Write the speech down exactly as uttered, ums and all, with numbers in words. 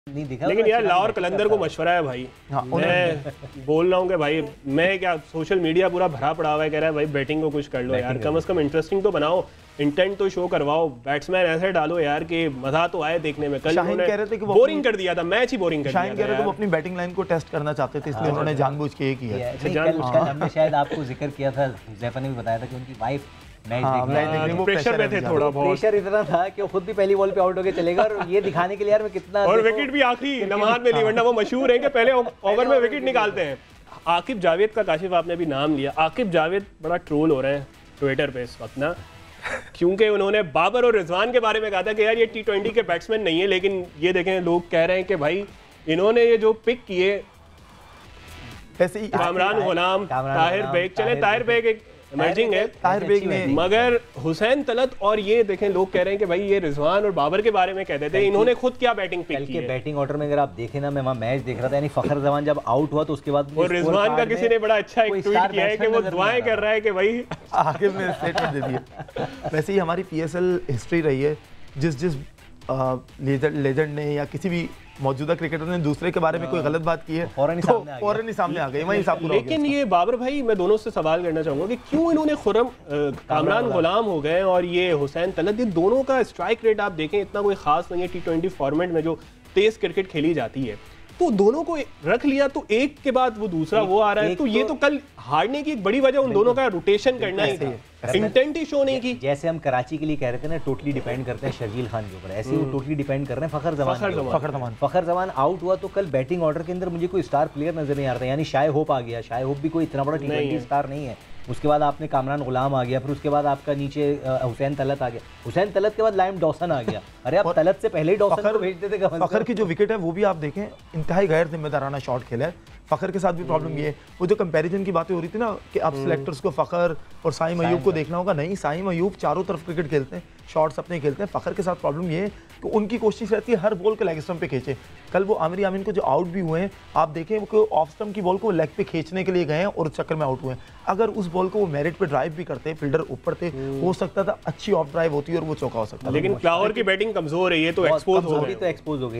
नहीं दिखा। लेकिन यार लाहौर कलंदर को मशवरा है भाई। हाँ, मैं बोल रहा हूँ कि भाई मैं क्या सोशल मीडिया पूरा भरा पड़ा हुआ है, कह रहा है भाई बैटिंग को कुछ कर लो यार, कम से कम इंटरेस्टिंग तो बनाओ, इंटेंट तो शो करवाओ, बैट्समैन ऐसे डालो यार कि मजा तो आए देखने में। कल शाहीन कह रहे थे कि वो बोरिंग कर दिया था, मैच ही बोरिंग कर दिया था। शाहीन कह रहे थे वो अपनी बैटिंग लाइन को टेस्ट करना चाहते थे, इसलिए उन्होंने जानबूझ के ये किया। कल हमने शायद आपको जिक्र किया था, हुज़ैफा ने भी बताया था कि उनकी वाइफ मैच देखने वो प्रेशर में थे थोड़ा बहुत। प्रेशर इतना था कि वो खुद भी पहली बॉल पे आउट होके चलेगा और ये दिखाने के लिए यार मैं कितना। और विकेट भी आखिरी लम्हात में नहीं, वरना वो मशहूर है कि पहले ओवर में विकेट निकालते हैं। आकिब जावेद का काशिफ आपने भी नाम लिया, आकिब जावेद बड़ा ट्रोल हो रहे हैं ट्विटर पे इस वक्त ना, क्योंकि उन्होंने बाबर और रिजवान के बारे में कहा था कि यार ये टी ट्वेंटी के बैट्समैन नहीं है, लेकिन ये देखें लोग कह रहे हैं कि भाई इन्होंने ये जो पिक किए कामरान गुलाम, ताहिर बेग, चले ताहिर बेग एक इमर्जिंग है, ताहिर बेग ने, मगर हुसैन तलत और ये देखें लोग कह रहे हैं कि भाई ये रिजवान और बाबर के बारे में कहते थे, इन्होंने खुद क्या बैटिंग पिक की है। बैटिंग ऑर्डर में अगर आप देखें ना, मैं वहाँ मैच देख रहा था, यानी फखर जमान जब आउट हुआ तो उसके बाद और रिजवान का किसी ने बड़ा अच्छा एक ट्वीट किया है कि वो दुआएं कर रहा है कि भाई आखिर में स्टेटमेंट दे दिया। वैसे ही हमारी पीएसएल हिस्ट्री रही है, जिस जिस लेजेंड ने या किसी भी मौजूदा क्रिकेटर ने दूसरे के बारे में कोई गलत बात की है फौरन ही सामने, फौरन ही सामने आ गई वहीं साहब। लेकिन ये बाबर भाई, मैं दोनों से सवाल करना चाहूंगा कि क्यों इन्होंने खुरम कामरान गुलाम हो गए और ये हुसैन तलत, ये दोनों का स्ट्राइक रेट आप देखें इतना कोई खास नहीं है टी ट्वेंटी फॉर्मेट में जो तेज क्रिकेट खेली जाती है, तो दोनों को रख लिया तो एक के बाद वो दूसरा वो आ रहा है, तो ये तो कल हारने की एक बड़ी वजह उन दोनों का रोटेशन करना ही था, इंटेंट ही शो नहीं की। जैसे हम कराची के लिए कह रहे थे ना टोटली डिपेंड करते हैं शर्जील खान के ऊपर, ऐसे ही वो टोटली डिपेंड कर रहे हैं फखर जमान के ऊपर। फखर जमान फखर जमान आउट हुआ तो कल बैटिंग ऑर्डर के अंदर मुझे कोई स्टार प्लेयर नजर नहीं आ रहा था, यानी शाय होप आ गया, शाय होप भी कोई इतना बड़ा टी ट्वेंटी स्टार नहीं है। उसके बाद आपने कामरान गुलाम आ गया, फिर उसके बाद आपका नीचे हुसैन तलत आ गया, हुसैन तलत के बाद लाइम डॉसन आ गया। अरे आप तलत से पहले ही डॉसन को भेज देते। फखर की जो विकेट है वो भी आप देखें इंतहाई गैर जिम्मेदाराना शॉट खेला है। फखर के साथ भी प्रॉब्लम ये है, वो जो कंपैरिजन की बातें हो रही थी ना कि अब सिलेक्टर्स को फखर और साइम अयूब को देखना होगा, नहीं, साइम अयूब चारों तरफ क्रिकेट खेलते हैं, शॉट्स अपने खेलते हैं। फखर के साथ प्रॉब्लम ये है कि उनकी कोशिश रहती है हर बॉल को लेग स्टंप पे खींचे। कल वो आमिर यामीन को जो आउट भी हुए हैं, आप देखें वो ऑफ स्टंप की बॉल को लेग पे खींचने के लिए गए हैं और उस चक्कर में आउट हुए हैं। अगर उस बॉल को वो मेरिट पे ड्राइव भी करते, फील्डर ऊपर थे, हो सकता था अच्छी ऑफ ड्राइव होती और वो चौका हो सकता। लेकिन लाहौर की बैटिंग कमजोर है, ये तो एक्सपोज हो गई।